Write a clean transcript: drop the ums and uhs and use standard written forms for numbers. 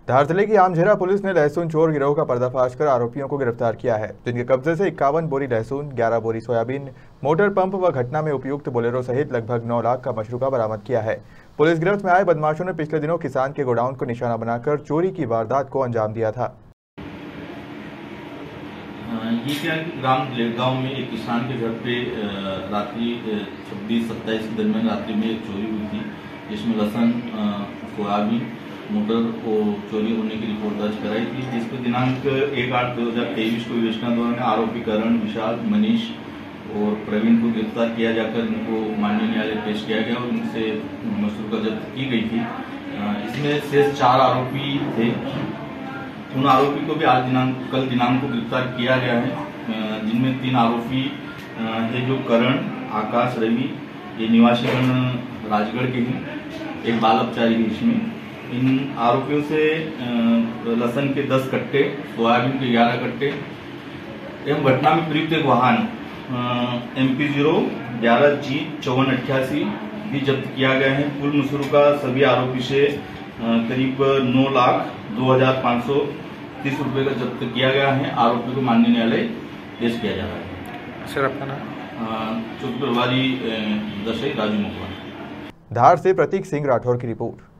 धार जिले की आमझेरा पुलिस ने लहसुन चोर गिरोह का पर्दाफाश कर आरोपियों को गिरफ्तार किया है, जिनके कब्जे से 51 बोरी लहसुन, 11 बोरी सोयाबीन, मोटर पंप व घटना में उपयुक्त बोलेरो सहित लगभग 9 लाख का मशरूका बरामद किया है। पुलिस गिरफ्त में आए बदमाशों ने पिछले दिनों किसान के गोडाउन को निशाना बनाकर चोरी की वारदात को अंजाम दिया था। ये क्या है कि ग्राम लेटगांव में एक किसान के घर पे रात्रि 26-27 के दरमियान रात्रि में एक चोरी हुई थी, जिसमें लहसुन, सोयाबीन, मोटर को चोरी होने की रिपोर्ट दर्ज कराई थी, जिसपे दिनांक 1/8/2023 को विवेचना दौरान आरोपी करण, विशाल, मनीष और प्रवीण को गिरफ्तार किया जाकर इनको माननीय न्यायालय पेश किया गया और इनसे मशरूका जब्त की गई थी। इसमें शेष 4 आरोपी थे। उन आरोपी को भी कल दिनांक को गिरफ्तार किया गया है, जिनमें 3 आरोपी है जो करण, आकाश, रवि, ये निवासीगण राजगढ़ के हैं, एक बाल अपचारी है इसमें। इन आरोपियों से लहसुन के 10 कट्टे, सोयाबीन के 11 कट्टे एवं घटना में प्रयुक्त एक वाहन MP011G 5488 भी जब्त किया गया है। कुल मशरूका सभी आरोपी से करीब 9,02,530 रुपए का जब्त किया गया है। आरोपी को माननीय न्यायालय पेश किया जा रहा है। सर, आपका नाम? चौकी प्रभारी दशई राजू मुखवा। धार से प्रतीक सिंह राठौर की रिपोर्ट।